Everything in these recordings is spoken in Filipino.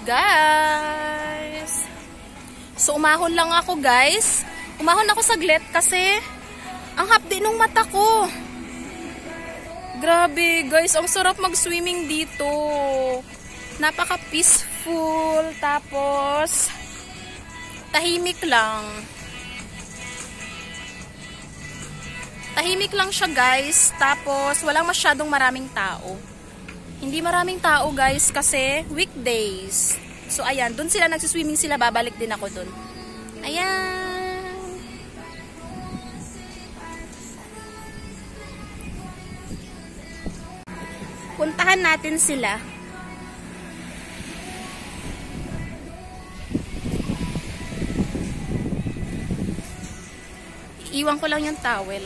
Guys, so umahon lang ako guys. Umahon ako saglit kasi ang hapdi ng mata ko. Grabe guys, ang sarap mag-swimming dito. Napaka peaceful, tapos tahimik lang. Tahimik lang siya guys, tapos walang masyadong maraming tao. Hindi maraming tao guys kasi weekdays. So ayan, dun sila nagsiswimming sila, babalik din ako dun. Ayan. Puntahan natin sila. Iwan ko lang yung towel.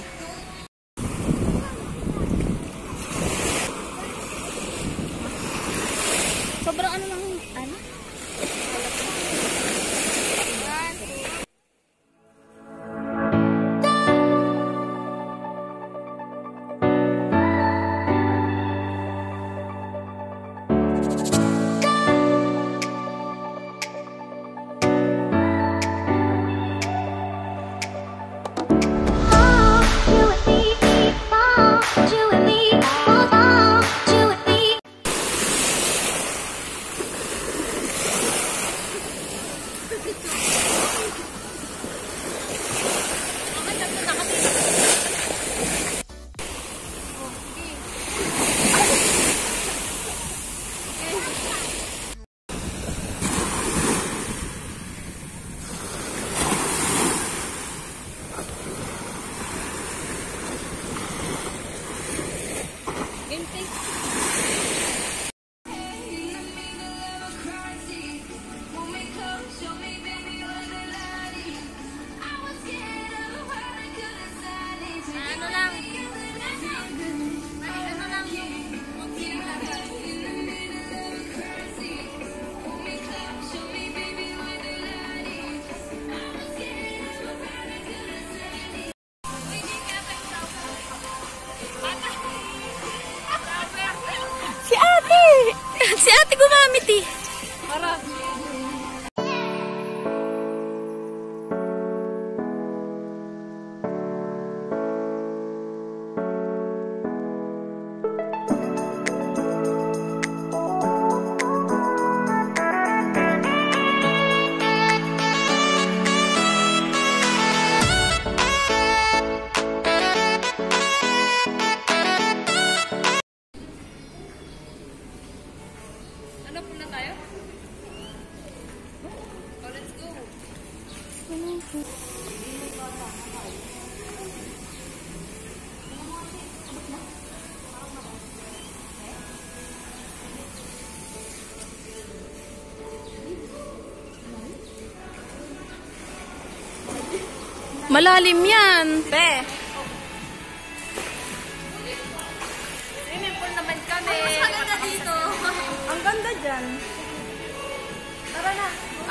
Sobrang ano lang, ano? Si ate gumamit eh. Para. Malalim yan, te. Swimming pool naman kami. Mas maganda dito. Ang ganda dyan. Tara na.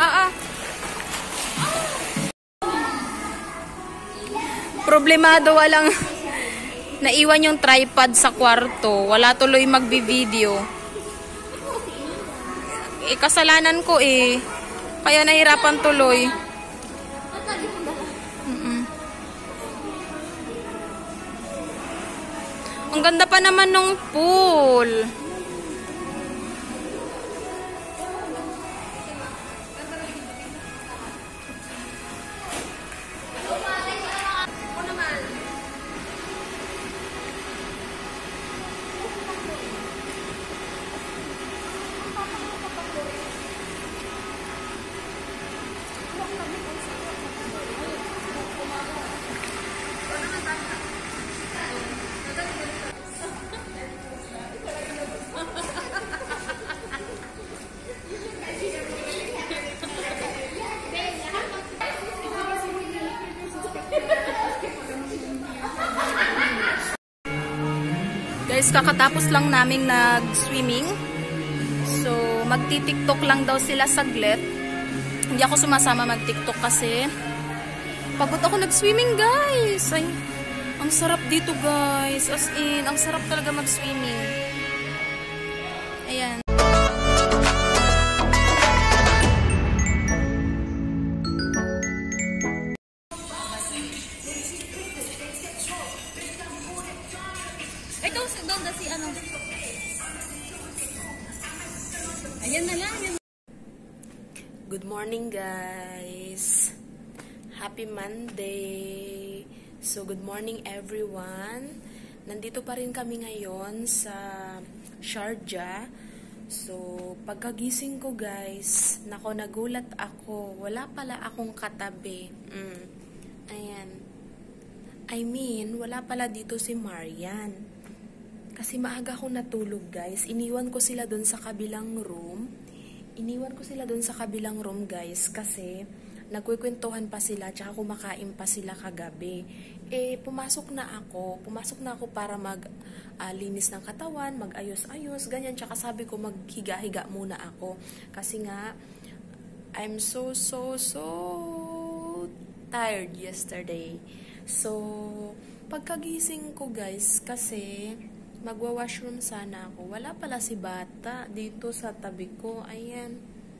Problemado, walang naiwan yung tripod sa kwarto. Wala tuloy magbi-video. Kasalanan ko eh. Kaya nahirapan tuloy. Ang ganda pa naman nung pool. Guys, kakatapos lang naming nag-swimming. So, magti-tiktok lang daw sila saglit. Hindi ako sumasama mag-tiktok kasi pagod ako nag-swimming, guys. Ay, ang sarap dito, guys. As in, ang sarap talaga mag-swimming. Ayan. Ayan na lang. Good morning, guys. Happy Monday. So, good morning, everyone. Nandito pa rin kami ngayon sa Sharjah. So, pagkagising ko, guys, nagulat ako. Wala pala akong katabi. Ayan. I mean, wala pala dito si Marian. Kasi maaga ako natulog, guys. Iniwan ko sila doon sa kabilang room. Guys, kasi nagkukwentuhan pa sila, tsaka kumakain pa sila kagabi. Pumasok na ako para linis ng katawan, mag-ayos-ayos, ganyan. Tsaka sabi ko, maghiga-higa muna ako. Kasi nga, I'm so tired yesterday. So, pagkagising ko, guys, kasi magwa-washroom sana ako. Wala pala si Bata dito sa tabi ko. Ayan.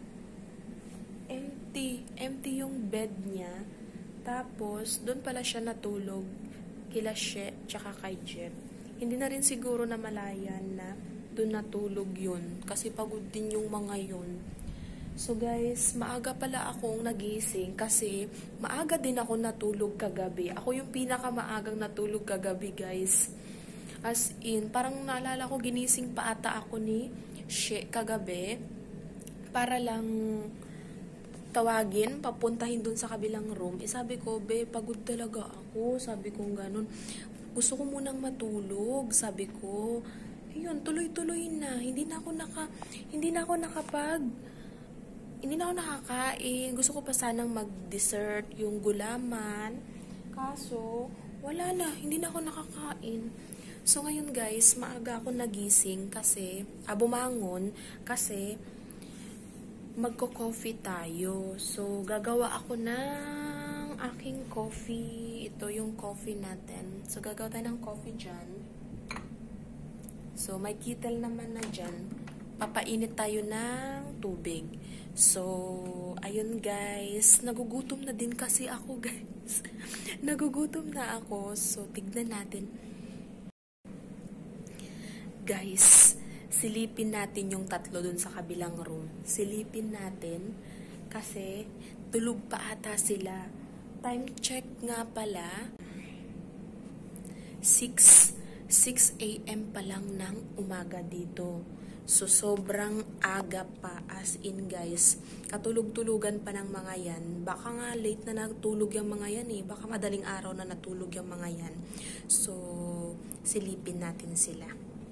Empty yung bed niya. Tapos, doon pala siya natulog. Kila She, tsaka kay Jeff. Hindi na rin siguro na malayan na doon natulog yun. Kasi pagod din yung mga yun. So guys, maaga pala akong nagising kasi maaga din ako natulog kagabi. Ako yung pinakamaagang natulog kagabi, guys. As in, parang naalala ko, ginising pa ata ako ni She kagabi para lang tawagin, papuntahin dun sa kabilang room. Sabi ko, be, pagod talaga ako. Sabi ko ganun. Gusto ko munang matulog. Sabi ko, ayun, tuloy-tuloy na. Hindi na ako nakakain. Gusto ko pa sanang mag-dessert, yung gulaman. Kaso, wala na. Hindi na ako nakakain. So, ngayon guys, maaga ako nagising kasi, bumangon kasi magko-coffee tayo. So, gagawa ako ng aking coffee. Ito yung coffee natin. So, gagawa tayo ng coffee dyan. So, may kettle naman na dyan. Papainit tayo ng tubig. So, ayun guys. Nagugutom na din kasi ako, guys. Nagugutom na ako. So, tignan natin. Guys, silipin natin yung tatlo dun sa kabilang room. Silipin natin kasi tulog pa ata sila. Time check nga pala, 6 a.m. pa lang ng umaga dito. So, sobrang aga pa, as in guys. Katulog-tulugan pa ng mga yan. Baka nga late na natulog yung mga yan eh. Baka madaling araw na natulog yung mga yan. So, silipin natin sila.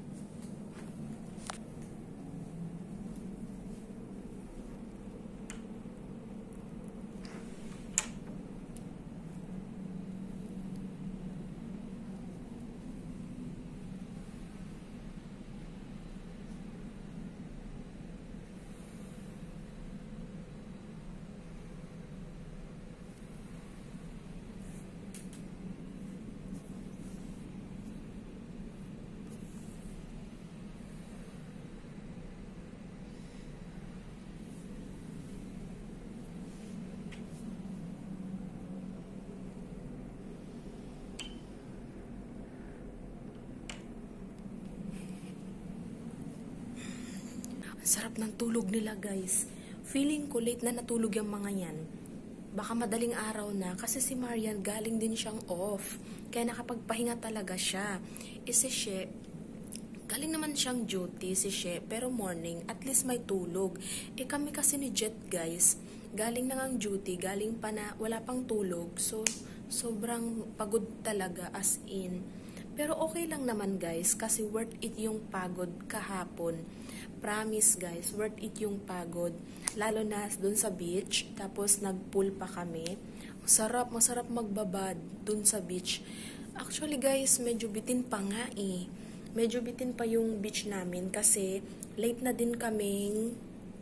Sarap ng tulog nila, guys. Feeling ko late na natulog yung mga yan. Baka madaling araw na kasi si Marian galing din siyang off. Kaya nakapagpahinga talaga siya. Si She, galing naman siyang duty si She, pero morning, at least may tulog. Kami kasi ni Jet, guys, galing na ngang duty, galing pa na, wala pang tulog. So, sobrang pagod talaga, as in. Pero okay lang naman, guys, kasi worth it yung pagod kahapon. Promise, guys, worth it yung pagod. Lalo na dun sa beach, tapos nag-pool pa kami. Masarap magbabad dun sa beach. Actually, guys, medyo bitin pa nga eh. Medyo bitin pa yung beach namin kasi late na din kaming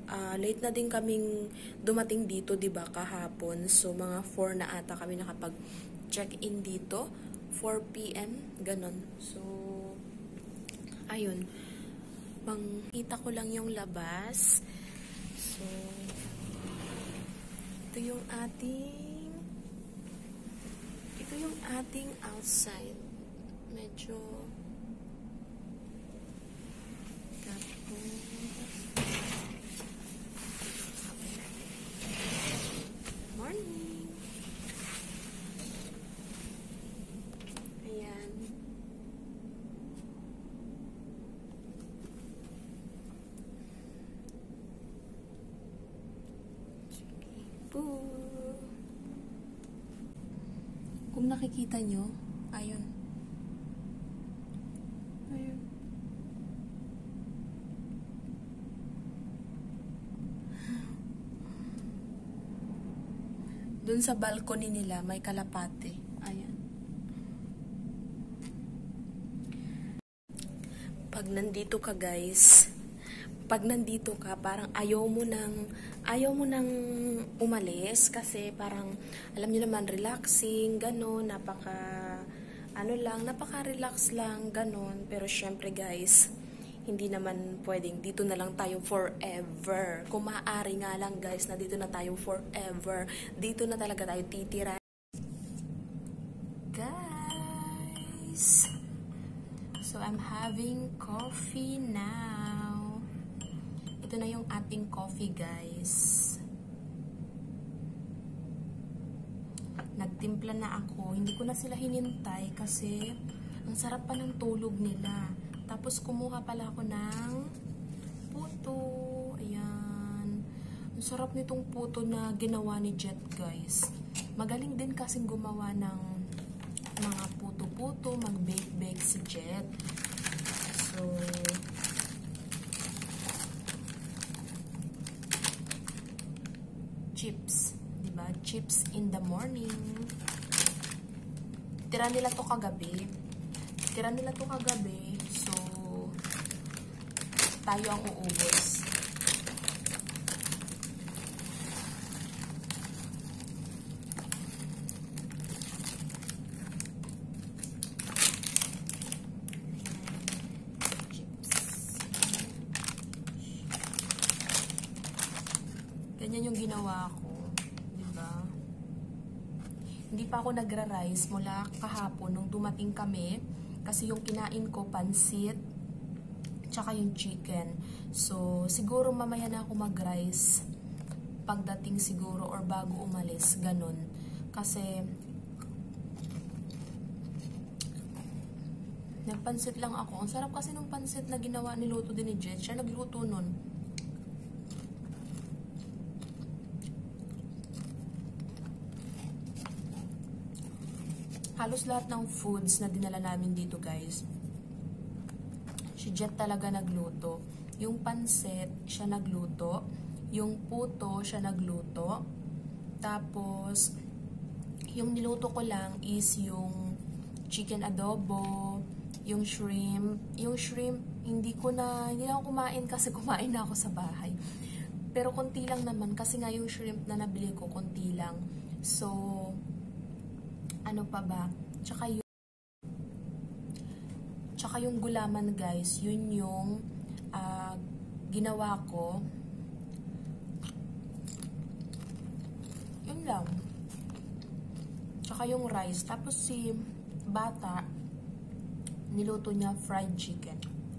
dumating dito, 'di ba, kahapon. So mga 4 na ata kami nakapag-check-in dito. 4 PM, ganon. So ayun. Makita ko lang yung labas. So ito yung ating outside. Medyo tapos Boo! Kung nakikita nyo, ayun. Ayun. Doon sa balcony nila, may kalapate. Ayan. Pag nandito ka guys, parang ayaw mo nang umalis kasi parang alam niyo naman relaxing, ganon, napaka-relax lang, ganon. Pero syempre guys, hindi naman pwedeng dito na lang tayo forever. Kung maaari nga lang guys na dito na tayo forever. Dito na talaga tayo titira. Guys, so I'm having coffee now. Ito na yung ating coffee guys. Nagtimpla na ako. Hindi ko na sila hinintay kasi ang sarap pa ng tulog nila. Tapos kumuha pala ako ng puto. Ayan. Ang sarap nitong puto na ginawa ni Jet guys. Magaling din kasing gumawa ng mga puto-puto, mag-bake-bake si Jet. So, chips. Diba? Chips in the morning. Tira nila to kagabi. So, tayo ang uubos. Ganyan yung ginawa ko. Diba? Hindi pa ako nagra-rice mula kahapon nung dumating kami. Kasi yung kinain ko, pansit, tsaka yung chicken. So, siguro mamaya na ako mag-rice. Pagdating siguro or bago umalis. Ganun. Kasi, nagpansit lang ako. Ang sarap kasi ng pansit na ginawa, niluto din ni Jet. Siya nagluto nun. Halos lahat ng foods na dinala namin dito guys, si Jet talaga nagluto. Yung pansit, siya nagluto. Yung puto, siya nagluto. Tapos, yung niluto ko lang is yung chicken adobo, yung shrimp. Yung shrimp, hindi na ako kumain kasi kumain na ako sa bahay. Pero konti lang naman kasi nga yung shrimp na nabili ko, konti lang. So, ano pa ba? Tsaka yung gulaman guys, yun yung ginawa ko. Yun lang. Tsaka yung rice. Tapos si bata, niluto niya fried chicken.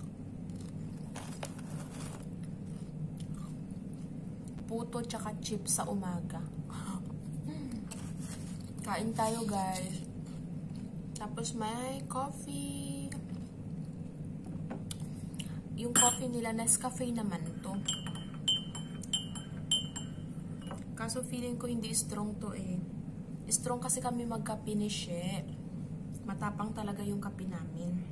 Puto tsaka chips sa umaga. Kain tayo guys. Tapos may coffee. Yung coffee nila, Nescafe naman to. Kaso feeling ko hindi strong to eh. Strong kasi kami magkape ni She. Matapang talaga yung kape namin.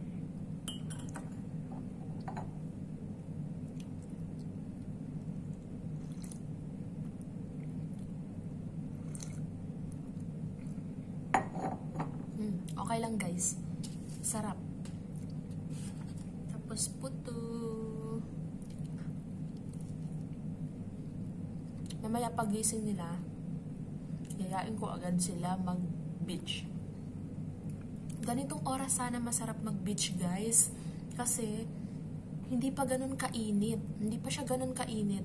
Okay lang guys. Sarap. Tapos puto. Mamaya pagising nila, yayain ko agad sila mag-beach. Ganitong oras sana masarap mag-beach guys. Kasi hindi pa ganun kainit. Hindi pa siya ganun kainit.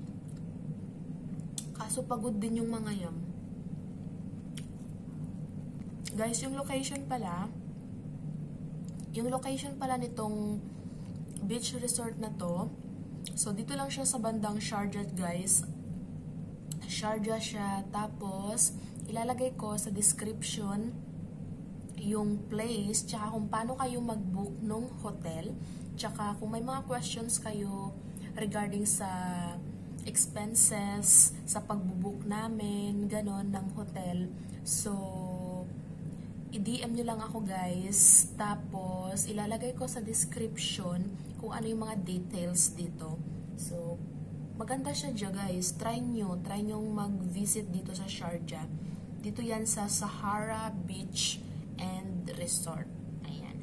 Kaso pagod din yung mga yam. Guys, yung location pala nitong beach resort na to. So, dito lang siya sa bandang Sharjah, guys. Sharjah siya. Tapos, ilalagay ko sa description yung place, tsaka kung paano kayo mag-book ng hotel. Tsaka, kung may mga questions kayo regarding sa expenses sa pagbubook namin, ganon, ng hotel. So, i-DM nyo lang ako guys. Tapos, ilalagay ko sa description kung ano yung mga details dito. So, maganda siya dyan guys. Try nyo mag-visit dito sa Sharjah. Dito yan sa Sahara Beach and Resort. Ayan.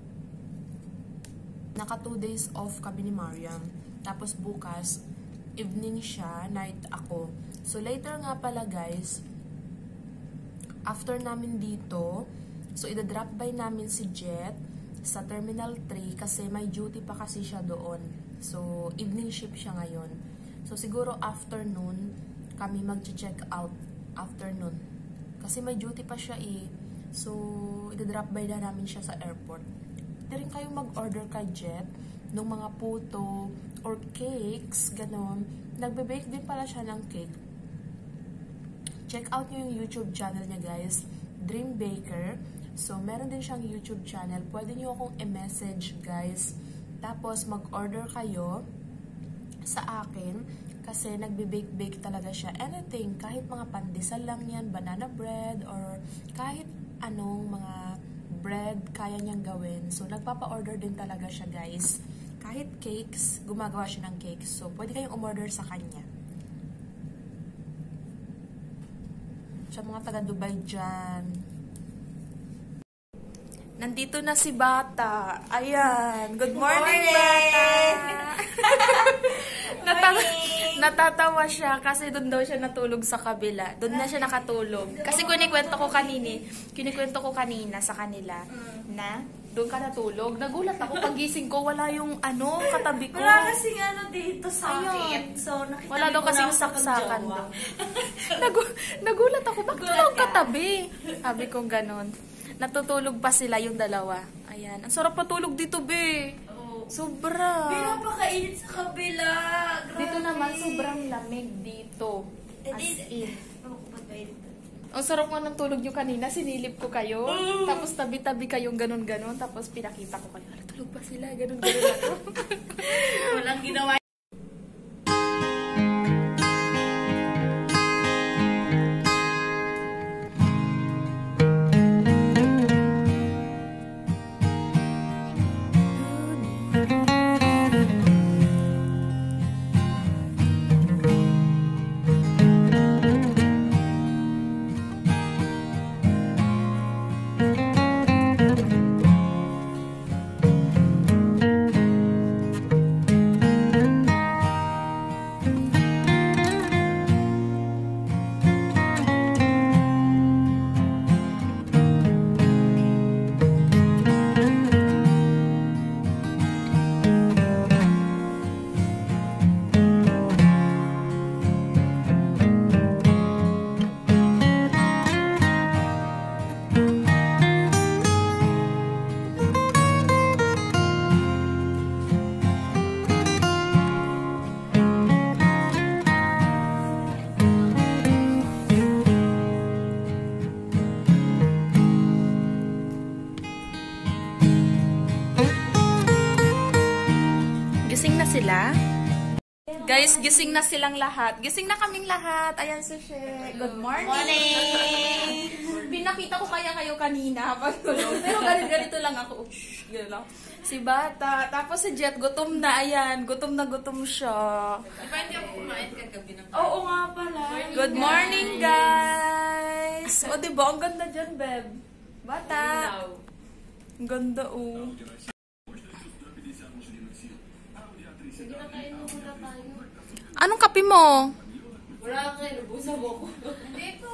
Naka 2 days off kami ni Mariam. Tapos bukas, evening siya, night ako. So, later nga pala guys, after namin dito, so, ida-drop by namin si Jet sa Terminal 3 kasi may duty pa kasi siya doon. So, evening shift siya ngayon. So, siguro afternoon, kami mag-check out. Afternoon. Kasi may duty pa siya eh. So, ida-drop by na namin siya sa airport. Pwede rin kayo mag-order kay Jet ng mga puto or cakes, ganon. Nagbe-bake din pala siya ng cake. Check out nyo yung YouTube channel niya guys, Dream Baker. So, meron din siyang YouTube channel. Pwede nyo akong i-message guys. Tapos, mag-order kayo sa akin kasi nagbe-bake talaga siya. Anything, kahit mga pandesal lang yan, banana bread, or kahit anong mga bread kaya niyang gawin. So, nagpapa-order din talaga siya guys. Kahit cakes, gumagawa siya ng cakes. So, pwede kayong umorder sa kanya. Sa mga taga-Dubai dyan. Nandito na si Bata. Ayan. Good morning, Bata! Natatawa siya kasi doon daw siya natulog sa kabila. Doon na siya nakatulog. Kasi kinikwento ko kanina sa kanila na doon ka natulog. Nagulat ako pagising ko, wala yung katabi ko. Wala kasing dito sakit. So, nakita wala daw kasing saksakan doon. Nagulat ako, bakit walang katabi? Sabi ko ganon. Natutulog pa sila yung dalawa. Ayan. Ang sarap patulog dito, be. Sobra. Pinapakainit sa kabila. Grabe. Dito naman, sobrang lamig dito. As in. Ang sarap nga ng tulog nyo kanina. Sinilip ko kayo. Tapos tabi-tabi kayong ganon-ganon. Tapos pinakita ko kayo. Tulog pa sila. Ganon-ganon ako. Walang ginawa. Gising na sila? Guys, gising na silang lahat. Gising na kaming lahat. Ayan si She. Good morning! Morning! Pinakita ko kaya kayo kanina habang tulog. Pero ganito lang ako. Shhh, gano'n lang. Si Bata. Tapos si Jet, gutom na. Ayan, gutom siya. Diba hindi ako kumain kagabi ng Oo nga pala. Good morning, guys! O, diba? Ang ganda dyan, Beb. Bata. Ang ganda, oh. Anong kape mo? Wala kayo, nabusag ako. Dito.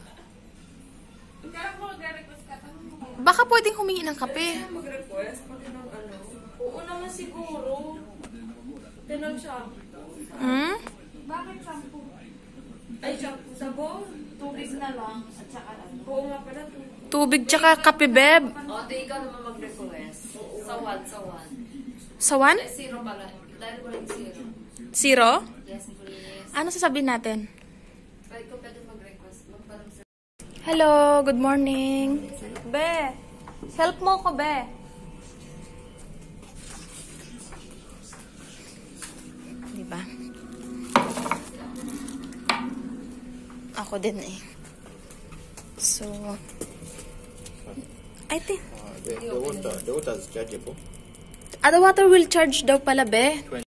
Kaya mo mag-request ka. Baka pwedeng humingi ng kape. Mag-request, pati ng Oo naman siguro. Tinag shampoo. Hmm? Bakit shampoo? Ay, shampoo. Sabon. Tubig na lang. At saka Oo nga pala. Tubig tsaka kape, Beb. O, di ikaw naman mag-request. Sawan. Sawan? Zero pala. Dahil ko lang zero. Zero? Yes, please. Ano sasabihin natin? Pwede mag-request. Magparang sa... Hello, good morning. Be, help mo ko, Be. Diba? ako din eh. So, I think, The water is chargeable. the water will charge daw pala, be.